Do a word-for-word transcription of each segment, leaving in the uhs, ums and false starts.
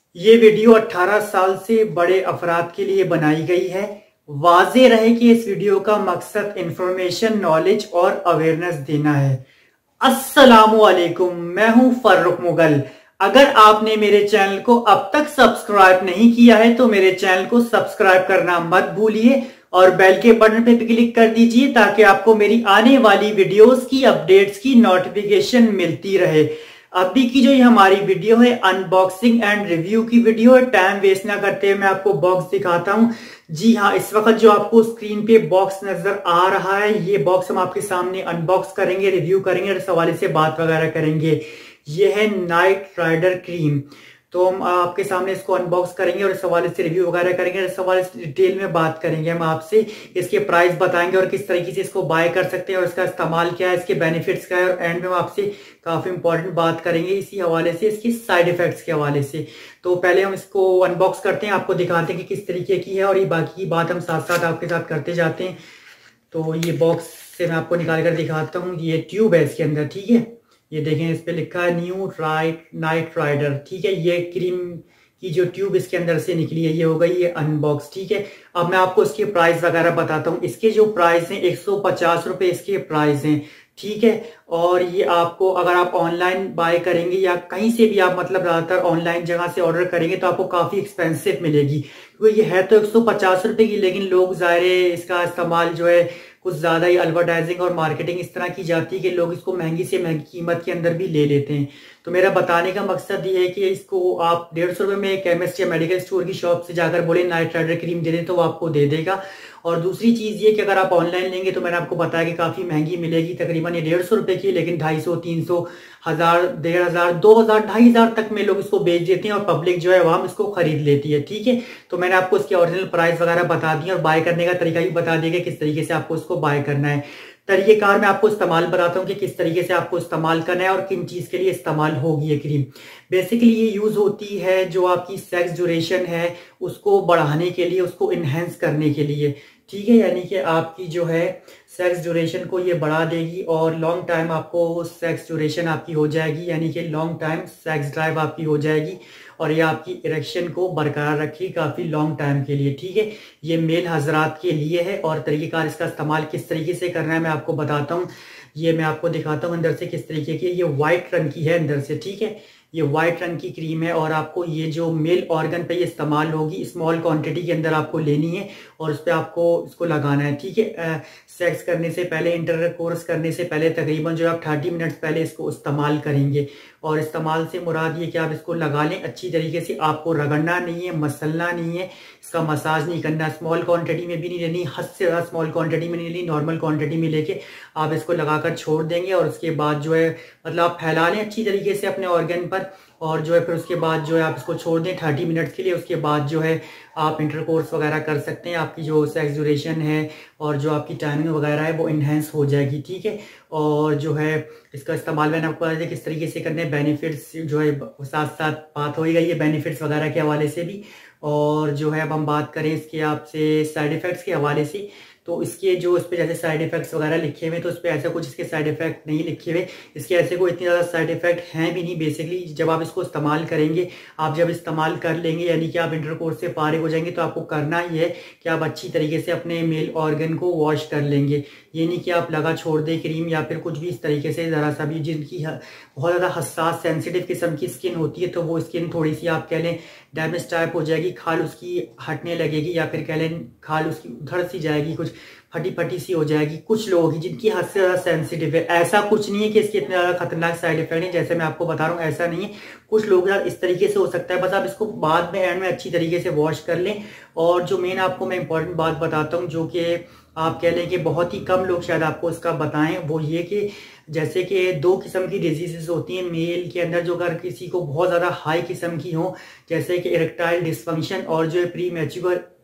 ये वीडियो अठारह साल से बड़े अफराद के लिए बनाई गई है। वाज़ेह रहे कि इस वीडियो का मकसद इंफॉर्मेशन, नॉलेज और अवेयरनेस देना है। अस्सलामुअलैकुम, मैं हूं फर्रुख मुगल। अगर आपने मेरे चैनल को अब तक सब्सक्राइब नहीं किया है तो मेरे चैनल को सब्सक्राइब करना मत भूलिए और बेल के बटन पे क्लिक कर दीजिए ताकि आपको मेरी आने वाली वीडियोस की अपडेट्स की नोटिफिकेशन मिलती रहे। अभी की जो ये हमारी वीडियो है अनबॉक्सिंग एंड रिव्यू की वीडियो है। टाइम वेस्ट ना करते हुए मैं आपको बॉक्स दिखाता हूं। जी हाँ, इस वक्त जो आपको स्क्रीन पे बॉक्स नजर आ रहा है, ये बॉक्स हम आपके सामने अनबॉक्स करेंगे, रिव्यू करेंगे और इस हवाले से बात वगैरह करेंगे। ये है नाइट राइडर क्रीम। तो हम आपके सामने इसको अनबॉक्स करेंगे और इस हवाले से रिव्यू वगैरह करेंगे, इस हवाले से डिटेल में बात करेंगे। हम आपसे इसके प्राइस बताएंगे और किस तरीके से इसको बाय कर सकते हैं और इसका इस्तेमाल क्या है, इसके बेनिफिट्स क्या है और एंड में हम आपसे काफी इंपॉर्टेंट बात करेंगे इसी हवाले से, इसकी साइड इफेक्ट्स के हवाले से। तो पहले हम इसको अनबॉक्स करते हैं, आपको दिखाते हैं कि किस तरीके की है और ये बाकी की बात हम साथ साथ आपके साथ करते जाते हैं। तो ये बॉक्स से मैं आपको निकाल कर दिखाता हूँ। ये ट्यूब है इसके अंदर, ठीक है। ये देखें, इस पे लिखा है न्यू राइट नाइट राइडर, ठीक है। ये क्रीम की जो ट्यूब इसके अंदर से निकली है, ये हो गई ये अनबॉक्स, ठीक है। अब मैं आपको इसके प्राइस वगैरह बताता हूँ। इसके जो प्राइस हैं एक सौ पचास रुपए इसके प्राइस हैं, ठीक है। और ये आपको अगर आप ऑनलाइन बाय करेंगे या कहीं से भी आप मतलब ज्यादातर ऑनलाइन जगह से ऑर्डर करेंगे तो आपको काफी एक्सपेंसिव मिलेगी, क्योंकि ये है तो एक सौ पचास रुपए की, लेकिन लोग ज़ाहिर है इसका इस्तेमाल जो है कुछ ज्यादा ही एडवर्टाइजिंग और मार्केटिंग इस तरह की जाती है कि लोग इसको महंगी से महंगी कीमत के अंदर भी ले लेते हैं। तो मेरा बताने का मकसद ये है कि इसको आप डेढ़ सौ रुपए में एक केमिस्ट या मेडिकल स्टोर की शॉप से जाकर बोले नाइट राइडर क्रीम दे दें तो वो आपको दे देगा। और दूसरी चीज ये कि अगर आप ऑनलाइन लेंगे तो मैंने आपको बताया कि काफी महंगी मिलेगी, तकरीबन ये डेढ़ सौ रुपए की, लेकिन ढाई सौ तीन सौ हजार डेढ़ हजार दो हजार ढाई हजार तक में लोग इसको बेच देते हैं और पब्लिक जो है आवाम इसको खरीद लेती है, ठीक है। तो मैंने आपको इसके ओरिजिनल प्राइस वगैरह बता दिए और बाय करने का तरीका भी बता दिया कि किस तरीके से आपको इसको बाय करना है। तरीकेकार मैं आपको इस्तेमाल बताता हूँ कि किस तरीके से आपको इस्तेमाल करना है और किन चीज के लिए इस्तेमाल होगी ये क्रीम। बेसिकली ये यूज होती है जो आपकी सेक्स ड्यूरेशन है उसको बढ़ाने के लिए, उसको इनहेंस करने के लिए, ठीक है। यानी कि आपकी जो है सेक्स ड्यूरेशन को ये बढ़ा देगी और लॉन्ग टाइम आपको सेक्स ड्यूरेशन आपकी हो जाएगी, यानी कि लॉन्ग टाइम सेक्स ड्राइव आपकी हो जाएगी और ये आपकी इरेक्शन को बरकरार रखेगी काफी लॉन्ग टाइम के लिए, ठीक है। ये मेल हजरात के लिए है और तरीकेकार इसका इस्तेमाल किस तरीके से करना है मैं आपको बताता हूँ। ये मैं आपको दिखाता हूँ अंदर से किस तरीके की, ये व्हाइट रंग की है अंदर से, ठीक है। ये व्हाइट रंग की क्रीम है और आपको ये जो मेल ऑर्गन पे ये इस्तेमाल होगी, स्मॉल क्वांटिटी के अंदर आपको लेनी है और उस पर आपको इसको लगाना है, ठीक है। सेक्स करने से पहले, इंटरकोर्स करने से पहले तकरीबन जो आप थर्टी मिनट्स पहले इसको इस्तेमाल करेंगे। और इस्तेमाल से मुराद ये कि आप इसको लगा लें अच्छी तरीके से, आपको रगड़ना नहीं है, मसलना नहीं है, इसका मसाज नहीं करना, स्मॉल क्वांटिटी में भी नहीं लेनी, हद से ज़्यादा स्मॉल क्वांटिटी में नहीं लेनी, नॉर्मल क्वांटिटी में लेके आप इसको लगाकर छोड़ देंगे और उसके बाद जो है मतलब आप फैला लें अच्छी तरीके से अपने ऑर्गन पर और जो है फिर उसके बाद जो है आप इसको छोड़ दें थर्टी मिनट्स के लिए। उसके बाद जो है आप इंटरकोर्स वगैरह कर सकते हैं, आपकी जो सेक्स ड्यूरेशन है और जो आपकी टाइमिंग वगैरह है वो इन्हेंस हो जाएगी, ठीक है। और जो है इसका इस्तेमाल मैंने आपको बताया किस तरीके से करने, बेनिफिट्स जो है साथ साथ बात हो ही गई है बेनिफिट्स वगैरह के हवाले से भी। और जो है अब हम बात करें इसके आपसे साइड इफेक्ट्स के हवाले से, तो इसके जो इस पे जैसे साइड इफेक्ट्स वगैरह लिखे हुए तो इस पे ऐसा कुछ इसके साइड इफेक्ट नहीं लिखे हुए, इसके ऐसे कोई इतने ज़्यादा साइड इफेक्ट हैं भी नहीं। बेसिकली जब आप इसको इस्तेमाल करेंगे, आप जब इस्तेमाल कर लेंगे यानी कि आप इंटरकोर्स से फारिग हो जाएंगे तो आपको करना ही है कि आप अच्छी तरीके से अपने मेल ऑर्गन को वॉश कर लेंगे। ये नहीं कि आप लगा छोड़ दें क्रीम या फिर कुछ भी इस तरीके से, ज़रा सा भी जिनकी बहुत ज़्यादा हसास सेंसिटिव किस्म की स्किन होती है तो वो स्किन थोड़ी सी आप कह लें डैमेज टाइप हो जाएगी, खाल उसकी हटने लगेगी या फिर कह लें खाल उसकी उधर सी जाएगी, कुछ फटी फटी सी हो जाएगी कुछ लोगों की जिनकी हद से ज़्यादा सेंसिटिव है। ऐसा कुछ नहीं है कि इसके इतने ज़्यादा खतरनाक साइड इफेक्ट है जैसे मैं आपको बता रहा हूँ, ऐसा नहीं है। कुछ लोग यार इस तरीके से हो सकता है, बस आप इसको बाद में एंड में अच्छी तरीके से वॉश कर लें। और जो मेन आपको मैं इंपॉर्टेंट बात बताता हूँ जो कि आप कह लें कि बहुत ही कम लोग शायद आपको इसका बताएं, वो ये कि जैसे कि दो किस्म की डिजीजेस होती हैं मेल के अंदर, जो अगर किसी को बहुत ज़्यादा हाई किस्म की हो जैसे कि इरेक्टाइल डिसफंक्शन और जो है premature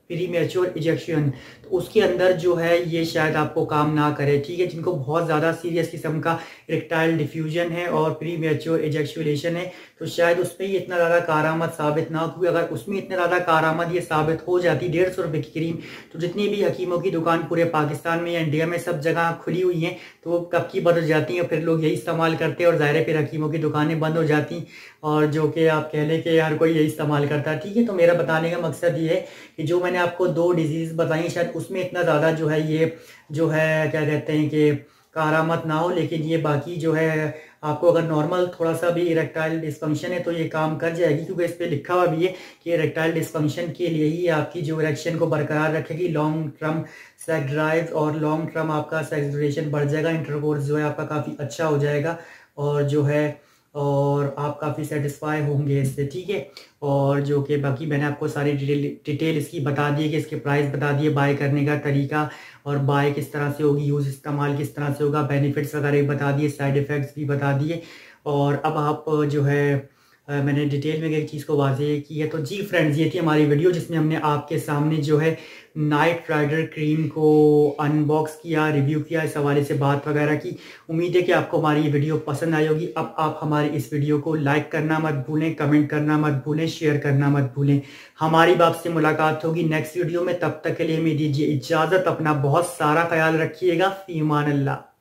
premature ejection, तो उसके अंदर जो है ये शायद आपको काम ना करे, ठीक है। जिनको बहुत ज़्यादा सीरियस किस्म का इरेक्टाइल डिफ्यूजन है और प्री मैच्योर इजेक्शुलेशन है, तो शायद उसमें ये इतना ज़्यादा कारामद साबित ना हुई। अगर उसमें इतना ज़्यादा कारामद ये साबित हो जाती डेढ़ सौ रुपये की क्रीम, तो जितनी भी हकीमों की दुकान पूरे पाकिस्तान में या इंडिया में सब जगह खुली हुई हैं, तो वो कब की बंद हो जाती हैं, फिर लोग यही इस्तेमाल करते हैं और ज़ाहिर है फिर हकीमों की दुकानें बंद हो जाती, और जो कि आप कह लें कि हर कोई यही इस्तेमाल करता है, ठीक है। तो मेरा बताने का मकसद ये है कि जो मैंने आपको दो डिजीज़ बताई शायद उसमें इतना ज़्यादा जो है ये जो है क्या कहते हैं कि कारामत ना हो, लेकिन ये बाकी जो है आपको अगर नॉर्मल थोड़ा सा भी इरेक्टाइल डिस्फंक्शन है तो ये काम कर जाएगी, क्योंकि इस पर लिखा हुआ भी है कि इरेक्टाइल डिस्फंक्शन के लिए ही आपकी जो इरेक्शन को बरकरार रखेगी, लॉन्ग टर्म सेक्स ड्राइव और लॉन्ग टर्म आपका सेक्स ड्यूरेशन बढ़ जाएगा, इंटरकोर्स जो है आपका काफ़ी अच्छा हो जाएगा और जो है और आप काफ़ी सेटिस्फाई होंगे इससे, ठीक है। और जो कि बाकी मैंने आपको सारी डिटेल डिटेल इसकी बता दी है कि इसके प्राइस बता दिए, बाय करने का तरीका और बाय किस तरह से होगी, यूज़ इस्तेमाल किस तरह से होगा, बेनिफिट्स वगैरह बता दिए, साइड इफ़ेक्ट्स भी बता दिए। और अब आप जो है मैंने डिटेल में एक चीज़ को वाज़ेह की है। तो जी फ्रेंड्स, ये थी हमारी वीडियो जिसमें हमने आपके सामने जो है नाइट राइडर क्रीम को अनबॉक्स किया, रिव्यू किया, इस हवाले से बात वगैरह की। उम्मीद है कि आपको हमारी ये वीडियो पसंद आई होगी। अब आप हमारी इस वीडियो को लाइक करना मत भूलें, कमेंट करना मत भूलें, शेयर करना मत भूलें। हमारी आपसे मुलाकात होगी नेक्स्ट वीडियो में, तब तक के लिए हमें दीजिए इजाज़त। अपना बहुत सारा ख्याल रखिएगा। फ़ी अमान अल्लाह।